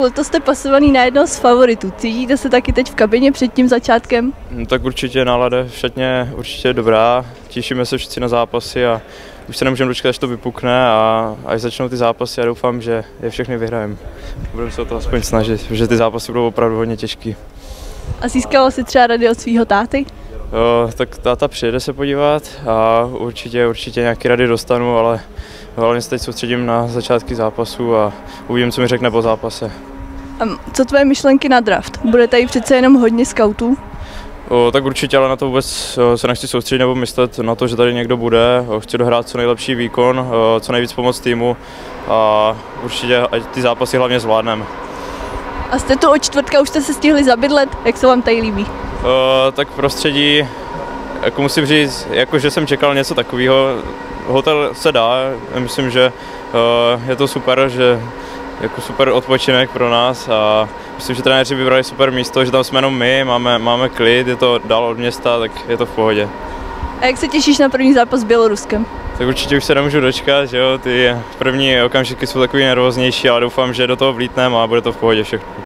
To jste pasovaný na jednoho z favoritů. Cítíte se taky teď v kabině před tím začátkem? No, tak určitě nálada všetně určitě dobrá. Těšíme se všichni na zápasy a už se nemůžeme dočkat, až to vypukne a až začnou ty zápasy a doufám, že je všechny vyhrajeme. Budeme se o to aspoň snažit, protože ty zápasy budou opravdu hodně těžký. A získalo si třeba rady od svého táty? Tak táta přijede se podívat a určitě nějaké rady dostanu, ale hlavně se teď soustředím na začátky zápasu a uvidím, co mi řekne po zápase. A co tvoje myšlenky na draft? Bude tady přece jenom hodně skautů? Tak určitě, ale na to vůbec se nechci soustředit nebo myslet na to, že tady někdo bude. Chci dohrát co nejlepší výkon, co nejvíc pomoct týmu a určitě ty zápasy hlavně zvládneme. A jste tu od čtvrtka, už jste se stihli zabydlet, jak se vám tady líbí? Tak prostředí, jako musím říct, jako že jsem čekal něco takového. Hotel se dá, myslím, že je to super, že jako super odpočinek pro nás a myslím, že trenéři vybrali super místo, že tam jsme jenom my, máme klid, je to dál od města, tak je to v pohodě. A jak se těšíš na první zápas s Běloruskem? Tak určitě už se nemůžu dočkat, že jo, ty první okamžiky jsou takový nervóznější, ale doufám, že do toho vlítneme a bude to v pohodě všechno.